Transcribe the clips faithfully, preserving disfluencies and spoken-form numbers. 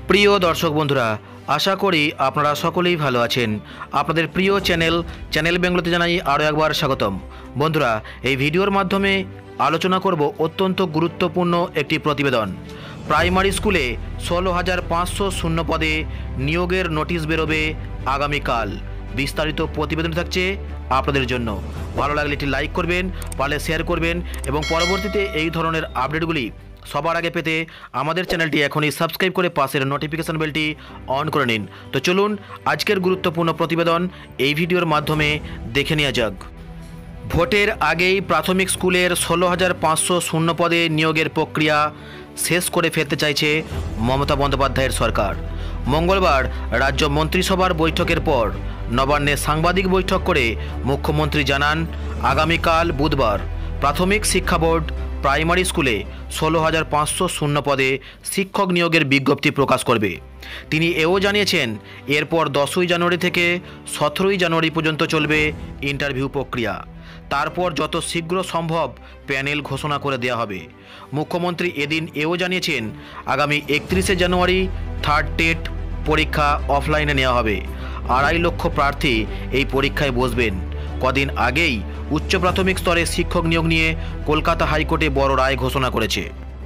প্রিয় দর্শক বন্ধুরা, আশা করি আপনারা সকলেই ভালো আছেন। আপনাদের প্রিয় চ্যানেল চ্যানেল বেঙ্গলোতে জানাই আরও একবার স্বাগতম। বন্ধুরা, এই ভিডিওর মাধ্যমে আলোচনা করব অত্যন্ত গুরুত্বপূর্ণ একটি প্রতিবেদন। প্রাইমারি স্কুলে ষোলো হাজার পাঁচশো শূন্য পদে নিয়োগের নোটিশ বেরোবে আগামীকাল। বিস্তারিত প্রতিবেদন থাকছে আপনাদের জন্য। ভালো লাগলে একটি লাইক করবেন, পারলে শেয়ার করবেন এবং পরবর্তীতে এই ধরনের আপডেটগুলি সবার আগে পেতে আমাদের চ্যানেলটি এখনই সাবস্ক্রাইব করে পাশের নোটিফিকেশন বেলটি অন করে নিন। তো চলুন আজকের গুরুত্বপূর্ণ প্রতিবেদন এই ভিডিওর মাধ্যমে দেখে নেওয়া যাক। ভোটের আগেই প্রাথমিক স্কুলের ষোলো হাজার পাঁচশো শূন্য পদে নিয়োগের প্রক্রিয়া শেষ করে ফেলতে চাইছে মমতা বন্দ্যোপাধ্যায়ের সরকার। মঙ্গলবার রাজ্য মন্ত্রিসভার বৈঠকের পর নবান্নে সাংবাদিক বৈঠক করে মুখ্যমন্ত্রী জানান, আগামীকাল বুধবার প্রাথমিক শিক্ষা বোর্ড প্রাইমারি স্কুলে ষোলো হাজার পাঁচশো শূন্য পদে শিক্ষক নিয়োগের বিজ্ঞপ্তি প্রকাশ করবে। তিনি এও জানিয়েছেন, এরপর দশই জানুয়ারি থেকে সতেরোই জানুয়ারি পর্যন্ত চলবে ইন্টারভিউ প্রক্রিয়া। তারপর যত শীঘ্র সম্ভব প্যানেল ঘোষণা করে দেওয়া হবে। মুখ্যমন্ত্রী এদিন এও জানিয়েছেন, আগামী একত্রিশে জানুয়ারি থার্ড টেট পরীক্ষা অফলাইনে নেওয়া হবে। আড়াই লক্ষ প্রার্থী এই পরীক্ষায় বসবেন। কদিন আগেই উচ্চ প্রাথমিক স্তরে শিক্ষক নিয়োগ নিয়ে কলকাতা হাইকোর্টে বড় রায় ঘোষণা করেছে।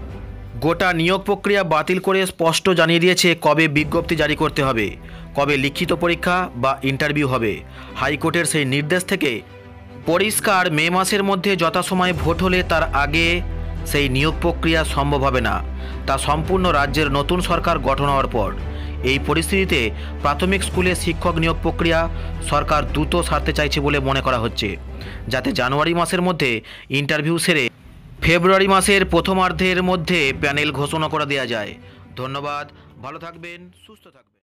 গোটা নিয়োগ প্রক্রিয়া বাতিল করে স্পষ্ট জানিয়ে দিয়েছে কবে বিজ্ঞপ্তি জারি করতে হবে, কবে লিখিত পরীক্ষা বা ইন্টারভিউ হবে। হাইকোর্টের সেই নির্দেশ থেকে পরিষ্কার, মে মাসের মধ্যে যথাসময়ে ভোট হলে তার আগে সেই নিয়োগ প্রক্রিয়া সম্ভব হবে না। তা সম্পূর্ণ রাজ্যের নতুন সরকার গঠন হওয়ার পর। এই পরিস্থিতিতে প্রাথমিক স্কুলে শিক্ষক নিয়োগ প্রক্রিয়া সরকার দ্রুত সারতে চাইছে বলে মনে করা হচ্ছে, যাতে জানুয়ারি মাসের মধ্যে ইন্টারভিউ সেরে ফেব্রুয়ারি মাসের প্রথমার্ধের মধ্যে প্যানেল ঘোষণা করে দেওয়া যায়। ধন্যবাদ, ভালো থাকবেন, সুস্থ থাকবেন।